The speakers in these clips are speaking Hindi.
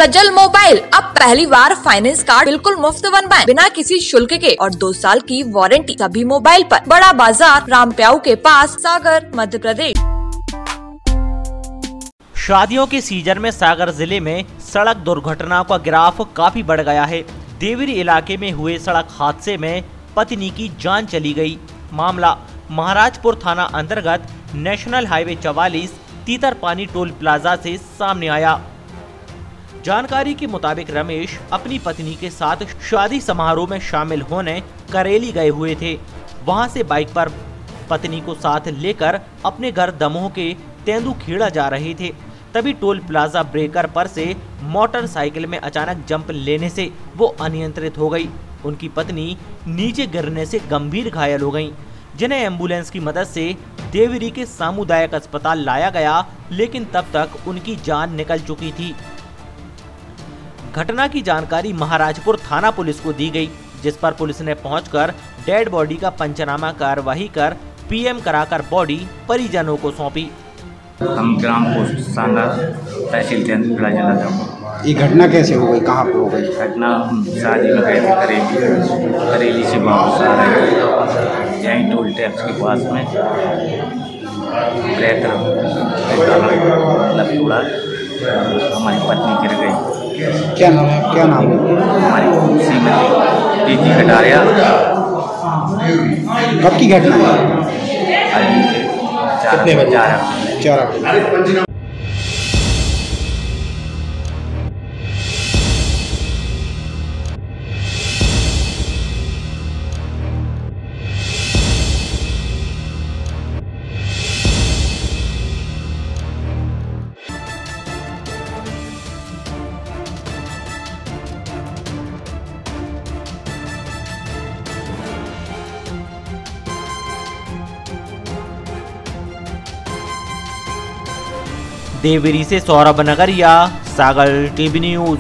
सजल मोबाइल अब पहली बार फाइनेंस कार्ड बिल्कुल मुफ्त बनवाएं बिना किसी शुल्क के और 2 साल की वारंटी सभी मोबाइल पर। बड़ा बाजार, रामप्याऊ के पास, सागर, मध्य प्रदेश। शादियों के सीजन में सागर जिले में सड़क दुर्घटनाओं का ग्राफ काफी बढ़ गया है। देवरी इलाके में हुए सड़क हादसे में पत्नी की जान चली गई। मामला महाराजपुर थाना अंतर्गत national highway 44 Titarpani toll plaza से सामने आया। जानकारी के मुताबिक रमेश अपनी पत्नी के साथ शादी समारोह में शामिल होने करेली गए हुए थे। वहां से बाइक पर पत्नी को साथ लेकर अपने घर दमोह के तेंदुखेड़ा जा रहे थे। तभी टोल प्लाजा ब्रेकर पर से मोटरसाइकिल में अचानक जंप लेने से वो अनियंत्रित हो गई। उनकी पत्नी नीचे गिरने से गंभीर घायल हो गईं, जिन्हें एम्बुलेंस की मदद से देवरी के सामुदायिक अस्पताल लाया गया, लेकिन तब तक उनकी जान निकल चुकी थी। घटना की जानकारी महाराजपुर थाना पुलिस को दी गई, जिस पर पुलिस ने पहुंचकर डेड बॉडी का पंचनामा कार्यवाही कर पीएम कराकर बॉडी परिजनों को सौंपी। हम ग्राम पोस्ट सांगा तहसील तेंदुखेड़ा जिला दमोह। ये घटना कैसे हो गई, कहाँ पर हो गई? घटना हम शादी में गए थे करेली से वापस आ रहे थे, यहीं टोल टैक्स के पास में ब्रेकर लग उड़ा, हमारी पत्नी गिर गई। क्या नाम है? हमारी श्रीमती प्रीति कटारिया। कब की घटना है? कितने बजे? 4 बजे। देवरी से Saurabh Nagariya, Sagar TV news.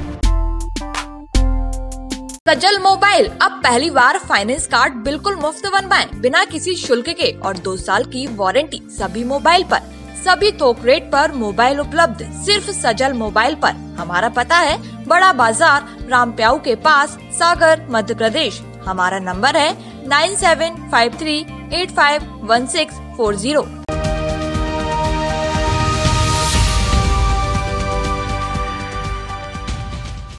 Sajal mobile अब पहली बार फाइनेंस कार्ड बिल्कुल मुफ्त बनवाएं बिना किसी शुल्क के और 2 साल की वारंटी सभी मोबाइल पर। सभी थोक रेट पर मोबाइल उपलब्ध सिर्फ सजल मोबाइल पर। हमारा पता है बड़ा बाजार, रामप्याऊ के पास, सागर, मध्य प्रदेश। हमारा नंबर है 9753851640।